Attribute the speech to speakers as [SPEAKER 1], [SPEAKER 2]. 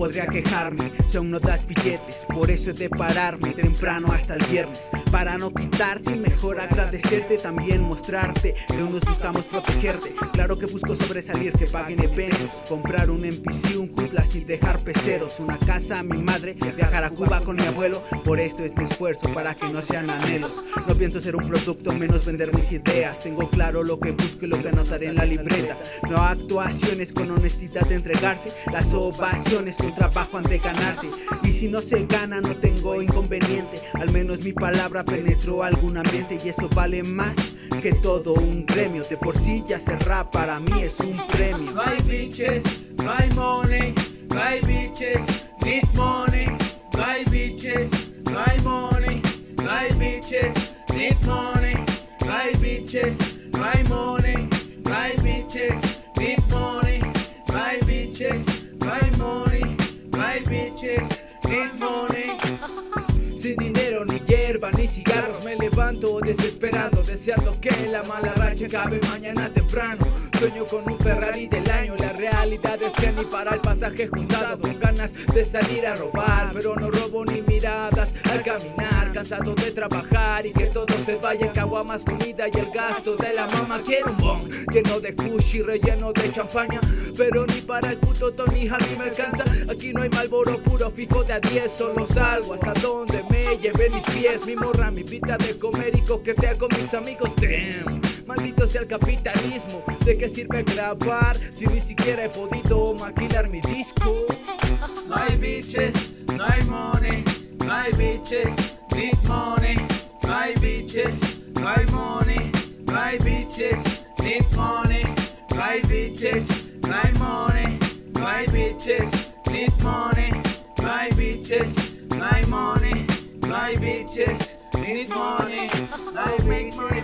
[SPEAKER 1] podría quejarme si aún no das billetes. Por eso he de pararme temprano hasta el viernes, para no quitarte y mejor agradecerte. También mostrarte que unos buscamos protegerte. Claro que busco sobresalir, que paguen eventos, comprar un MPC, un Cutlass y dejar peceros, una casa a mi madre, viajar a Cuba con mi abuelo. Por esto es mi esfuerzo, para que no sean anhelos. No pienso ser un producto, menos vender mis ideas. Tengo claro lo que busco y lo que anotaré en la libreta. No actuaciones, con honestidad de entregarse. Las ovaciones con trabajo han de ganarse. Y si no se gana no tengo inconveniente, al menos mi palabra penetró algún ambiente. Y eso vale más que todo un gremio. De por sí ya ser rap para mí es un premio.
[SPEAKER 2] No hay bitches, no hay money. No hay bitches, need money. No hay bitches, no hay money. No hay bitches, need money. No hay bitches, no hay money. No hay bitches, need money. No hay bitches, no hay money. No hay bitches, need money. Sin dinero, ni hierba, ni cigarros, me levanto desesperado, deseando que la mala racha acabe mañana temprano. Sueño con un Ferrari del año, la realidad es que ni para el pasaje juntado. Con ganas de salir a robar, pero no robo ni miradas al caminar. Cansado de trabajar y que todo se vaya en caguamas, comida y el gasto de la mamá. Quiero un bong lleno de kush y relleno de champaña, pero ni para el puto Tony a mí me alcanza. Aquí no hay Marlboro puro, fijo de a 10, solo salgo hasta donde me lleven mis pies. Mi morra, mi vida de comer y coquetea con mis amigos. Damn, maldito sea el capitalismo. ¿De qué sirve grabar si ni siquiera he podido maquilar mi disco? No hay bitches, no hay money. No hay bitches, need money. No hay bitches, no hay money. No hay bitches, need money. No hay bitches, no hay money. No hay bitches, need money. No hay bitches, no hay money. No hay bitches, need money. No hay bitches.